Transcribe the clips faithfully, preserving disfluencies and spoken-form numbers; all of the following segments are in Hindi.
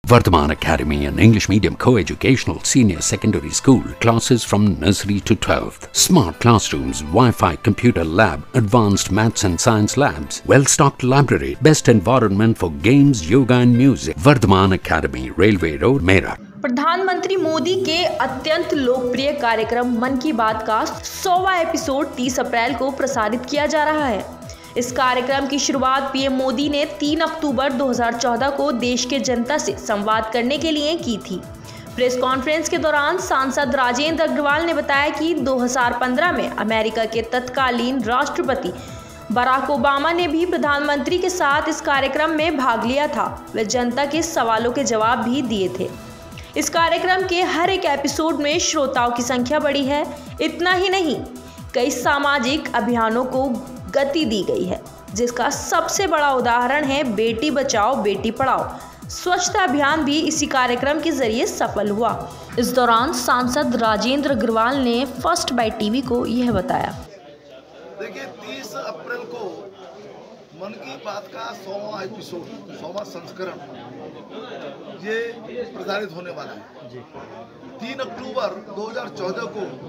Vardhaman Academy, an English medium co-educational senior secondary school, classes from nursery to twelfth. Smart classrooms, Wi-Fi computer lab, advanced maths and science labs, well-stocked library, best environment for games, yoga and music. Vardhaman Academy, Railway Road, Meerut. प्रधानमंत्री मोदी के अत्यंत लोकप्रिय कार्यक्रम मन की बात का सौवां एपिसोड तीस अप्रैल को प्रसारित किया जा रहा है। इस कार्यक्रम की शुरुआत पीएम मोदी ने तीन अक्टूबर दो हज़ार चौदह को देश के जनता से संवाद करने के लिए की थी। प्रेस कॉन्फ्रेंस के दौरान सांसद राजेंद्र अग्रवाल ने बताया कि दो हज़ार पंद्रह में अमेरिका के तत्कालीन राष्ट्रपति बराक ओबामा ने भी प्रधानमंत्री के साथ इस कार्यक्रम में भाग लिया था। वे जनता के सवालों के जवाब भी दिए थे। इस कार्यक्रम के हर एक एपिसोड में श्रोताओं की संख्या बढ़ी है। इतना ही नहीं, कई सामाजिक अभियानों को गति दी गई है, जिसका सबसे बड़ा उदाहरण है बेटी बचाओ बेटी पढ़ाओ। स्वच्छता अभियान भी इसी कार्यक्रम के जरिए सफल हुआ। इस दौरान सांसद राजेंद्र अग्रवाल ने फर्स्ट बाइट टीवी को यह बताया। देखिए, तीस अप्रैल को मन की बात का सौवां एपिसोड, सौवां संस्करण ये प्रसारित होने वाला है। तीन अक्टूबर दो हज़ार चौदह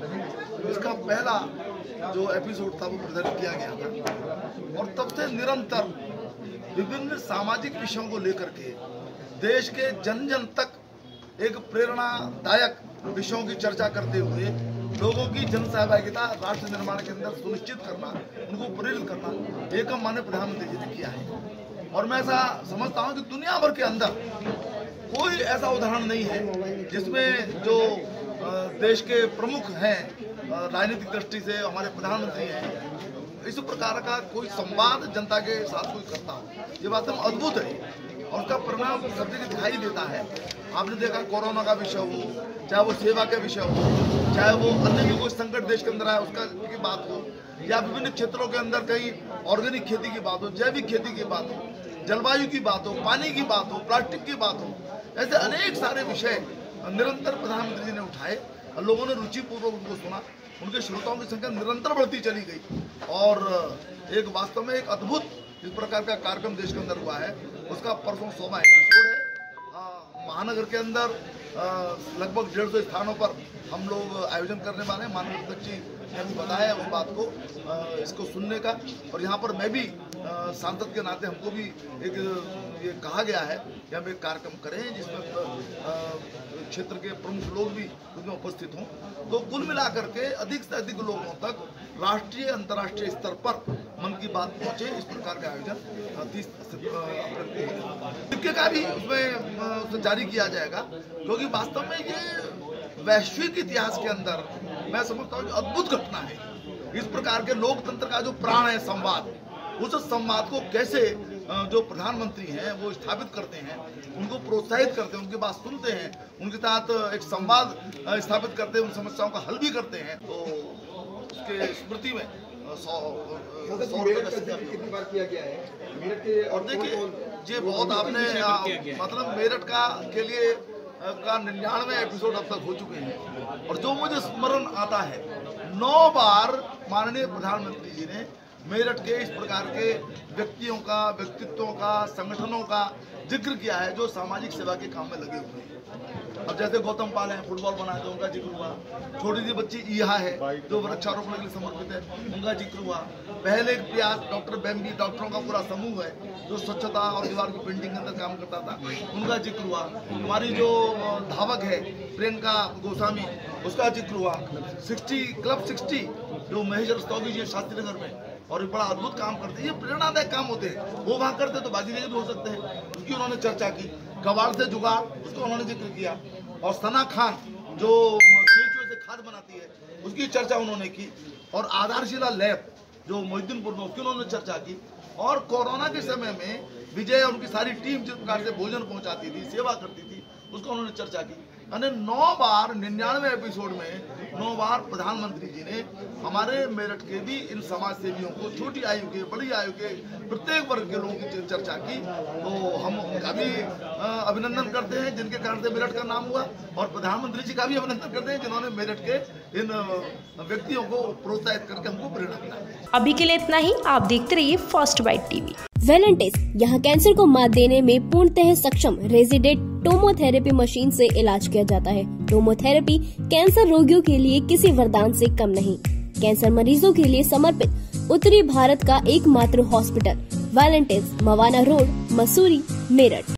को इसका पहला जो एपिसोड था वो प्रसारित किया गया था और तब से निरंतर विभिन्न सामाजिक विषयों को लेकर के देश के जन जन तक एक प्रेरणादायक विषयों की चर्चा करते हुए लोगों की जन सहभागिता राष्ट्र निर्माण के अंदर सुनिश्चित करना, उनको प्रेरित करना, एक माननीय प्रधानमंत्री जी ने किया है। और मैं ऐसा समझता हूं कि दुनिया भर के अंदर कोई ऐसा उदाहरण नहीं है जिसमें जो देश के प्रमुख हैं राजनीतिक दृष्टि से, हमारे प्रधानमंत्री हैं, इस प्रकार का कोई संवाद जनता के साथ कोई करता हो। ये बात हम अद्भुत है और उसका परिणाम सब जगह दिखाई देता है। आपने देखा कोरोना का विषय हो, चाहे वो सेवा का विषय हो, चाहे वो अन्य भी कोई संकट देश के अंदर आया उसका की बात हो, या विभिन्न क्षेत्रों के अंदर कहीं ऑर्गेनिक खेती की बात हो, जैविक खेती की बात हो, जलवायु की बात हो, पानी की बात हो, प्लास्टिक की बात हो, ऐसे अनेक सारे विषय निरंतर प्रधानमंत्री जी ने उठाए और लोगों ने रुचिपूर्वक उनको सुना। उनके श्रोताओं की संख्या निरंतर बढ़ती चली गई और एक वास्तव में एक अद्भुत इस प्रकार का कार्यक्रम देश के अंदर हुआ है। उसका परसों सौवां एपिसोड है। महानगर के अंदर लगभग डेढ़ सौ स्थानों पर हम लोग आयोजन करने वाले हैं। माननीय अध्यक्ष जी ने भी बताया उस बात को, इसको सुनने का, और यहाँ पर मैं भी सांसद के नाते हमको भी एक ये कहा गया है कि हम एक कार्यक्रम करें जिसमें क्षेत्र के प्रमुख लोग भी उसमें उपस्थित हों। तो कुल मिलाकर के अधिक से अधिक लोगों तक राष्ट्रीय अंतर्राष्ट्रीय स्तर पर मन की बात पहुंचे, इस प्रकार का आयोजन तीस अप्रैल को सिक्के का भी उसमें जारी किया जाएगा, क्योंकि वास्तव में ये वैश्विक इतिहास के अंदर मैं समझता हूँ अद्भुत घटना है। इस प्रकार के लोकतंत्र का जो प्राण है संवाद, उस संवाद को कैसे जो प्रधानमंत्री हैं वो स्थापित करते हैं, उनको प्रोत्साहित करते हैं, उनकी बात सुनते हैं, उनके साथ एक संवाद स्थापित करते हैं, उन समस्याओं का हल भी करते हैं। तो उसके स्मृति में सौ सौ कितनी बार किया गया है। और देखिए, ये बहुत आपने मतलब मेरठ का के लिए का निन्यानवे एपिसोड अब तक हो चुके हैं और जो मुझे स्मरण आता है, नौ बार माननीय प्रधानमंत्री जी ने मेरठ के इस प्रकार के व्यक्तियों का, व्यक्तित्वों का, संगठनों का जिक्र किया है जो सामाजिक सेवा के काम में लगे हुए हैं। अब जैसे गौतम पाल हैं, फुटबॉल बनाए थे, उनका जिक्र हुआ। छोटी सी बच्ची ईहा है जो वृक्षारोपण के लिए समर्पित है, उनका जिक्र हुआ। पहले एक प्रयास डॉक्टर बेम्बी, डॉक्टरों का पूरा समूह है जो स्वच्छता और दीवार की पेंटिंग के अंदर काम करता था, उनका जिक्र हुआ। हमारी जो धावक है प्रियंका गोस्वामी, उसका जिक्र हुआ। सिक्सटी क्लब सिक्सटी जो महेश रस्तोगी जी शास्त्री नगर में, और बड़ा अद्भुत काम करते हैं। ये प्रेरणादायक काम होते हैं, वो वहाँ करते तो बाकी जगह भी हो सकते हैं, उसकी उन्होंने चर्चा की। कबाड़ से जुगाड़, उसको उन्होंने जिक्र किया। और सना खान जो केंचुए से खाद बनाती है, उसकी चर्चा उन्होंने की। और आधारशिला लैब जो मोहिद्दीनपुर में, उसकी उन्होंने चर्चा की। और कोरोना के समय में विजय और उनकी सारी टीम जिस प्रकार से भोजन पहुंचाती थी, सेवा करती थी, उसको उन्होंने चर्चा की। यानी नौ बार निन्यानवे एपिसोड में नौ बार प्रधानमंत्री जी ने हमारे मेरठ के भी इन समाज सेवियों को, छोटी आयु के, बड़ी आयु के, प्रत्येक वर्ग के लोगों की चर्चा की। तो हम उनका भी अभिनंदन करते हैं जिनके कारण से मेरठ का नाम हुआ, और प्रधानमंत्री जी का भी अभिनंदन करते हैं जिन्होंने मेरठ के इन व्यक्तियों को प्रोत्साहित करके हमको प्रेरणा दिलाई। अभी के लिए इतना ही। आप देखते रहिए फर्स्ट बाइट टीवी। वेलेंटिस यहाँ कैंसर को मात देने में पूर्णतः सक्षम रेजिडेंट टोमोथेरेपी मशीन से इलाज किया जाता है। टोमोथेरेपी कैंसर रोगियों के लिए किसी वरदान से कम नहीं। कैंसर मरीजों के लिए समर्पित उत्तरी भारत का एकमात्र हॉस्पिटल, वैलेंटिस, मवाना रोड, मसूरी, मेरठ।